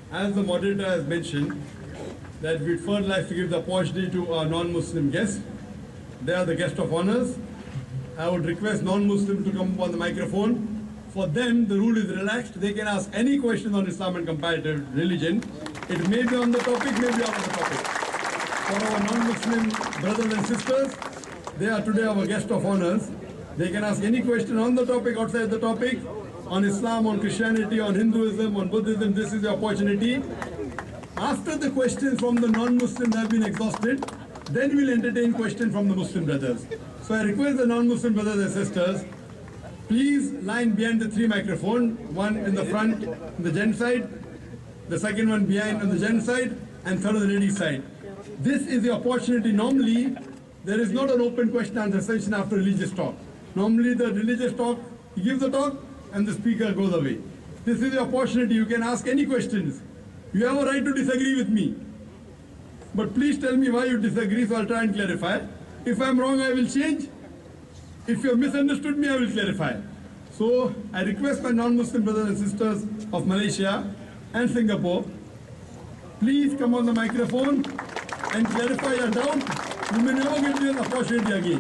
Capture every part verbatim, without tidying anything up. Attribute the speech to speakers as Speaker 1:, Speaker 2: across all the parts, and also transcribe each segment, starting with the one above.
Speaker 1: as the moderator has mentioned, that we'd first like to give the opportunity to our non-Muslim guests. They are the guest of honors. I would request non-Muslim to come up on the microphone. For them, the rule is relaxed. They can ask any question on Islam and comparative religion. It may be on the topic, may be out of the topic. For our non-Muslim brothers and sisters, they are today our guest of honors. They can ask any question on the topic, outside the topic, on Islam, on Christianity, on Hinduism, on Buddhism. This is the opportunity. After the questions from the non-Muslims have been exhausted, then we'll entertain questions from the Muslim brothers. So I request the non-Muslim brothers and sisters, please line behind the three microphones, one in the front, on the gent side, the second one behind on the gent side, and third on the lady side. This is the opportunity. Normally, there is not an open question and answer session after religious talk. Normally, the religious talk, you give the talk, and the speaker goes away. This is the opportunity. You can ask any questions. You have a right to disagree with me. But please tell me why you disagree, so I'll try and clarify. If I'm wrong, I will change. If you have misunderstood me, I will clarify. So I request my non-Muslim brothers and sisters of Malaysia and Singapore, please come on the microphone and clarify your doubt. You may never get this opportunity again.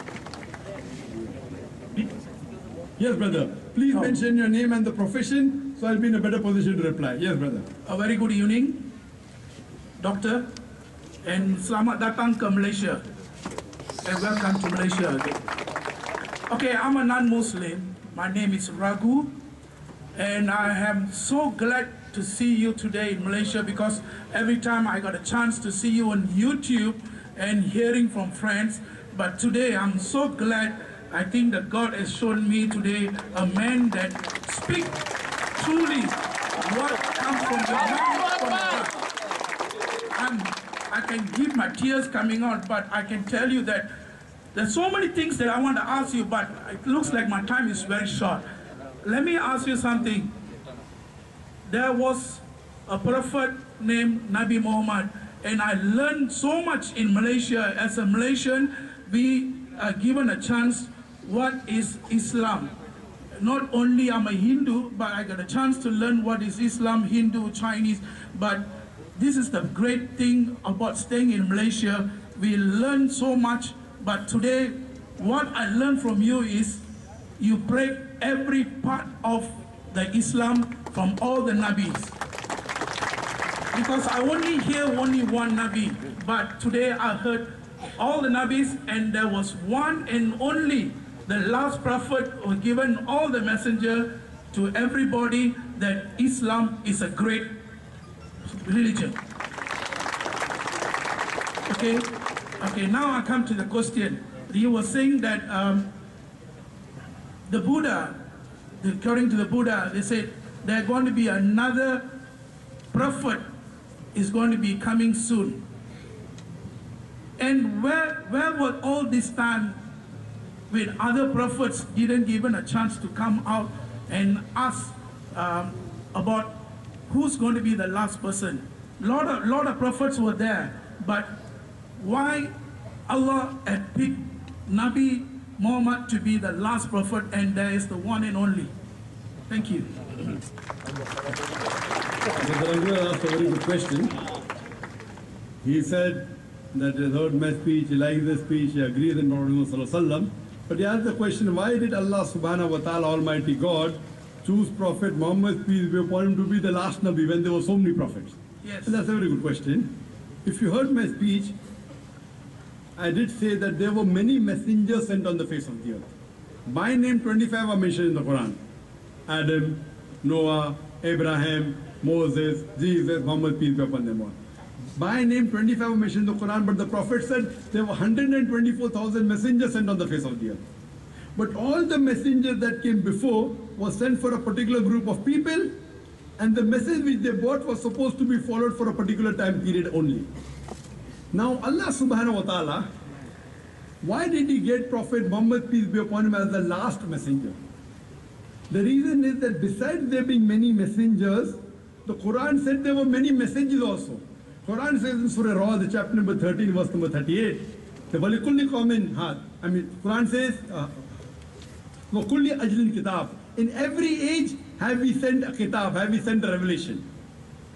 Speaker 1: Yes, brother. Please oh. mention your name and the profession, so I'll be in a better position to reply. Yes, brother.
Speaker 2: A very good evening, Doctor, and selamat datang ke Malaysia, and welcome to Malaysia again. Okay, I'm a non-Muslim. My name is Raghu, and I am so glad to see you today in Malaysia, because every time I got a chance to see you on YouTube and hearing from friends, but today I'm so glad. I think that God has shown me today a man that speaks truly what comes from the mouth from God. I'm, I can give my tears coming out, but I can tell you that there's so many things that I want to ask you, but it looks like my time is very short. Let me ask you something. There was a prophet named Nabi Muhammad, and I learned so much in Malaysia. As a Malaysian, we are given a chance. What is Islam? Not only I'm a Hindu, but I got a chance to learn what is Islam, Hindu, Chinese. But this is the great thing about staying in Malaysia. We learn so much, but today what I learned from you is you break every part of the Islam from all the Nabis. Because I only hear only one Nabi, but today I heard all the Nabis, and there was one and only, the last prophet who given all the messenger to everybody that Islam is a great religion. Okay, okay. Now I come to the question. You were saying that um, the Buddha, according to the Buddha, they said there's going to be another prophet is going to be coming soon. And where where was all this time when other prophets didn't given a chance to come out and ask um, about who's going to be the last person? A lot of, lot of prophets were there, but why Allah had picked Nabi Muhammad to be the last prophet, and there is the one and only? Thank you.
Speaker 1: Mister asked a very good question. He said that he heard my speech, he likes the speech, he agrees with Prophet. But he asked the question, why did Allah subhanahu wa ta'ala, Almighty God, choose Prophet Muhammad, peace be upon him, to be the last Nabi when there were so many prophets?
Speaker 2: Yes.
Speaker 1: And that's a very good question. If you heard my speech, I did say that there were many messengers sent on the face of the earth. By name, twenty-five are mentioned in the Quran. Adam, Noah, Abraham, Moses, Jesus, Muhammad, peace be upon them all. By name, twenty-five are mentioned in the Quran, but the Prophet said there were one hundred twenty-four thousand messengers sent on the face of the earth. But all the messengers that came before were sent for a particular group of people, and the message which they brought was supposed to be followed for a particular time period only. Now Allah subhanahu wa ta'ala, why did he get Prophet Muhammad, peace be upon him, as the last messenger? The reason is that besides there being many messengers, the Quran said there were many messages also. Quran says in Surah Ra'd, chapter number thirteen, verse number thirty-eight, the Walikulli Qawmin had, I mean, Quran says, Wakulli Ajlin Kitab, in every age have we sent a kitab, have we sent a revelation.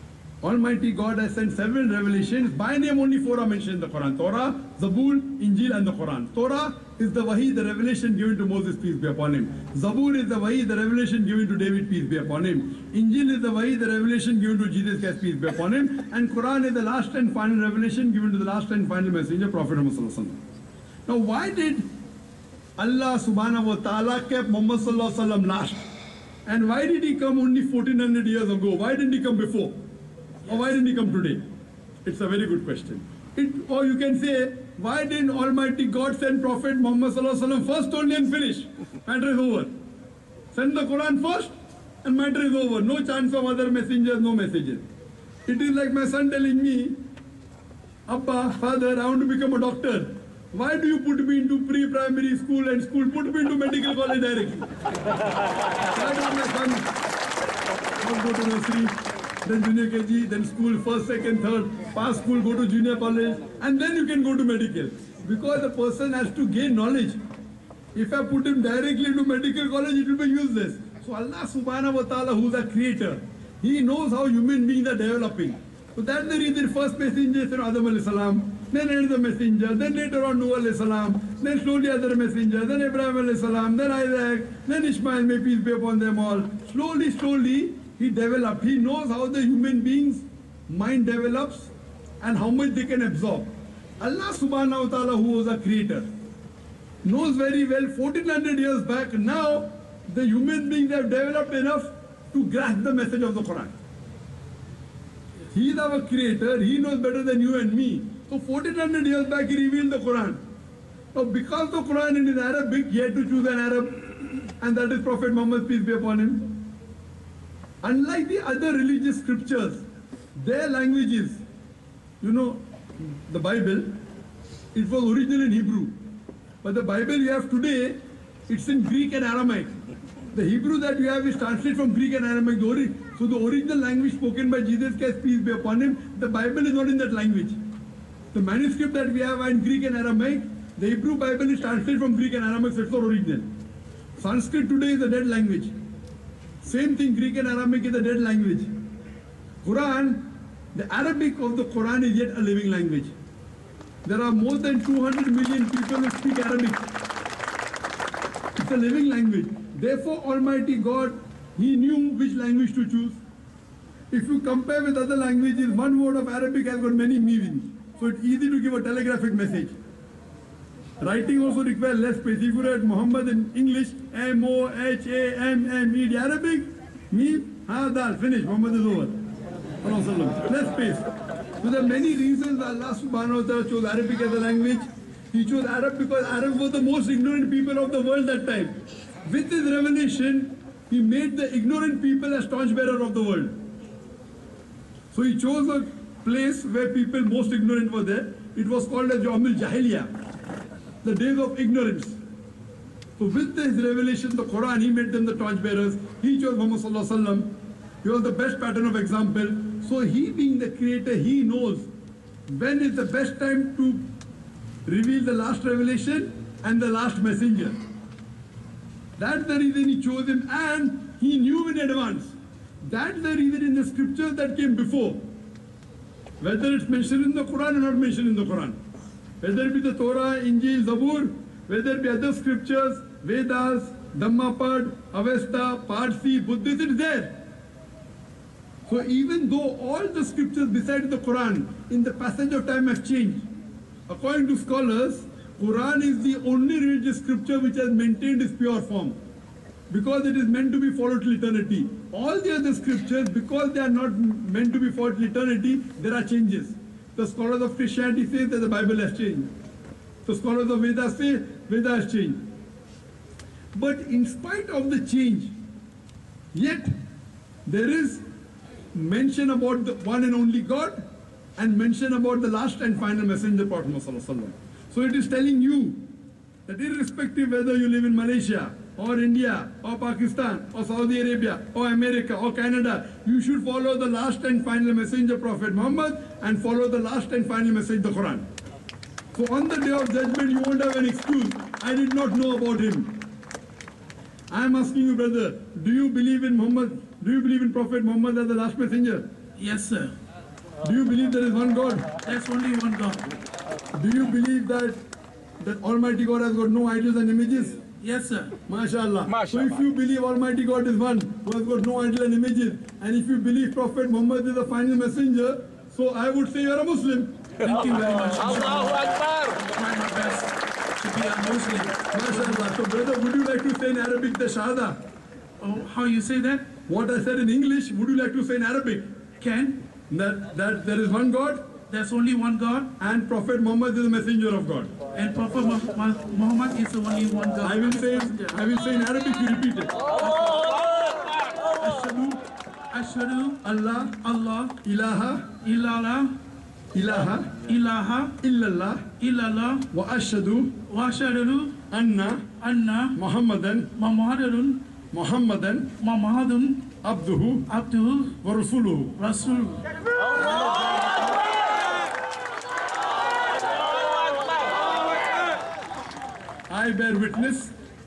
Speaker 1: Almighty God has sent several revelations. By name only four are mentioned in the Quran. Torah, Zabur, Injil and the Quran. Torah is the Wahi, the revelation given to Moses, peace be upon him. Zabur is the Wahi, the revelation given to David, peace be upon him. Injil is the Wahi, the revelation given to Jesus Christ, peace be upon him. And Quran is the last and final revelation given to the last and final messenger, Prophet Muhammad. Now why did Allah subhanahu wa ta'ala kept Muhammad sallallahu alaihi wasallam last? And why did he come only fourteen hundred years ago? Why didn't he come before? Or why didn't he come today? It's a very good question. It, or you can say, why didn't Almighty God send Prophet Muhammad sallallahu alaihi wasallam first only and finish? Matter is over. Send the Quran first and matter is over. No chance of other messengers, no messages. It is like my son telling me, Abba, father, I want to become a doctor. Why do you put me into pre-primary school and school? Put me into medical college directly. Why don't my son not go to nursery, then junior K G, then school, first, second, third, pass school, go to junior college, and then you can go to medical. Because the person has to gain knowledge. If I put him directly into medical college, it will be useless. So Allah subhanahu wa ta'ala, who is a creator, He knows how human beings are developing. So that's the reason first messenger is Adam alayhi salam, then another messenger, then later on Noah alayhi salam, then slowly other messenger, then Abraham alayhi salam, then Isaac, then Ishmael, may peace be upon them all. Slowly, slowly, he developed. He knows how the human being's mind develops and how much they can absorb. Allah subhanahu wa ta'ala, who was a creator, knows very well fourteen hundred years back, now the human beings have developed enough to grasp the message of the Quran. He is our creator, he knows better than you and me. So fourteen hundred years back he revealed the Quran. Now because the Quran is Arabic, he had to choose an Arab, and that is Prophet Muhammad, peace be upon him. Unlike the other religious scriptures, their languages, you know, the Bible, it was original in Hebrew. But the Bible you have today, it's in Greek and Aramaic. The Hebrew that you have is translated from Greek and Aramaic. So the original language spoken by Jesus Christ, peace be upon him, the Bible is not in that language. The manuscript that we have are in Greek and Aramaic. The Hebrew Bible is translated from Greek and Aramaic, so it's not original. Sanskrit today is a dead language. Same thing, Greek and Aramaic is a dead language. Quran, the Arabic of the Quran is yet a living language. There are more than two hundred million people who speak Arabic. It's a living language. Therefore, Almighty God, He knew which language to choose. If you compare with other languages, one word of Arabic has got many meanings. So it's easy to give a telegraphic message. Writing also requires less space. If you write Muhammad in English, M O H A M M E D, Arabic, Mim, Ha, Dal, finish, Muhammad is over. Less space. So there are many reasons Allah subhanahu wa ta'ala chose Arabic as a language. He chose Arab because Arab was the most ignorant people of the world that time. With his revelation, he made the ignorant people as staunch bearer of the world. So he chose a place where people most ignorant were there. It was called as Yawmul Jahiliyyah, the days of ignorance. So with his revelation, the Quran, he made them the torch bearers. He chose Muhammad sallallahu alaihi wasallam. He was the best pattern of example. So he being the creator, he knows when is the best time to reveal the last revelation and the last messenger. That's the reason he chose him, and he knew in advance. That's the reason in the scriptures that came before, whether it's mentioned in the Quran or not mentioned in the Quran, whether it be the Torah, Injil, Zabur, whether it be other scriptures, Vedas, Dhammapad, Avesta, Parsi, Buddhist, it's there. So even though all the scriptures besides the Quran in the passage of time have changed, according to scholars, Quran is the only religious scripture which has maintained its pure form, because it is meant to be followed till eternity. All the other scriptures, because they are not meant to be followed till eternity, there are changes. The scholars of Christianity say that the Bible has changed. The scholars of Vedas say Veda has changed. But in spite of the change, yet there is mention about the one and only God and mention about the last and final messenger, Prophet Muhammad. So it is telling you that irrespective whether you live in Malaysia or India or Pakistan or Saudi Arabia or America or Canada, you should follow the last and final messenger, Prophet Muhammad, and follow the last and final message, the Quran. So on the day of judgment, you won't have an excuse. I did not know about him. I am asking you, brother, do you believe in Muhammad? Do you believe in Prophet Muhammad as the last messenger?
Speaker 2: Yes, sir.
Speaker 1: Do you believe there is one God?
Speaker 2: There's only one God.
Speaker 1: Do you believe that that Almighty God has got no idols and images?
Speaker 2: Yes, sir.
Speaker 1: MashaAllah. So if you believe Almighty God is one, who has got no idol and images, and if you believe Prophet Muhammad is the final messenger, so I would say you're a Muslim.
Speaker 2: Thank you very much.
Speaker 3: Allahu Akbar.
Speaker 2: Try my best to be a Muslim.
Speaker 1: MashaAllah. So brother, would you like to say in Arabic the Shahada?
Speaker 2: Oh, how you say that?
Speaker 1: What I said in English, would you like to say in Arabic?
Speaker 2: Can?
Speaker 1: That, that there is one God,
Speaker 2: There's only one God,
Speaker 1: and Prophet Muhammad is the messenger of God.
Speaker 2: and Prophet Muhammad Muhammad is the only one God.
Speaker 1: I will say, I will say in Arabic, you repeat it. Ashhadu
Speaker 2: Ashhadu
Speaker 1: Allah
Speaker 2: Allah
Speaker 1: ilaha
Speaker 2: illallah
Speaker 1: ilaha
Speaker 2: ilaha
Speaker 1: illallah
Speaker 2: illallah
Speaker 1: wa ashhadu
Speaker 2: wa ashhadu
Speaker 1: anna
Speaker 2: anna
Speaker 1: Muhammadan
Speaker 2: Muhammadun
Speaker 1: Muhammadan
Speaker 2: Muhammadun
Speaker 1: abduhu
Speaker 2: abduhu
Speaker 1: wa rasuluhu.
Speaker 2: Rasul.
Speaker 1: I bear witness.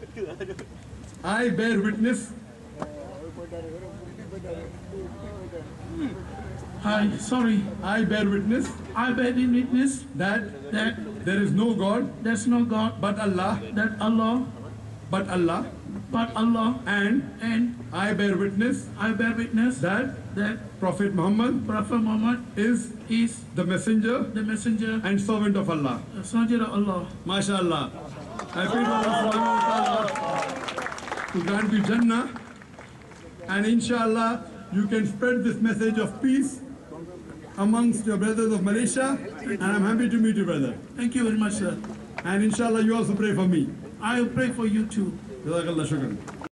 Speaker 1: I bear witness.
Speaker 2: I sorry.
Speaker 1: I bear witness
Speaker 2: I bear in witness
Speaker 1: that
Speaker 2: that
Speaker 1: there is no God
Speaker 2: there's no God
Speaker 1: but Allah,
Speaker 2: that Allah
Speaker 1: but Allah,
Speaker 2: but Allah,
Speaker 1: and
Speaker 2: and
Speaker 1: I bear witness
Speaker 2: I bear witness
Speaker 1: that
Speaker 2: that
Speaker 1: Prophet Muhammad
Speaker 2: Prophet Muhammad
Speaker 1: is
Speaker 2: is
Speaker 1: the messenger
Speaker 2: the messenger
Speaker 1: and servant of Allah.
Speaker 2: the messenger of Allah.
Speaker 1: MashaAllah. I pray for Allah subhanahu wa ta'ala to grant you Jannah, and inshallah you can spread this message of peace amongst your brothers of Malaysia, and I'm happy to meet you, brother.
Speaker 2: Thank you very much, sir.
Speaker 1: And inshallah you also pray for me.
Speaker 2: I will pray for you too.
Speaker 1: Jazakallah shukran.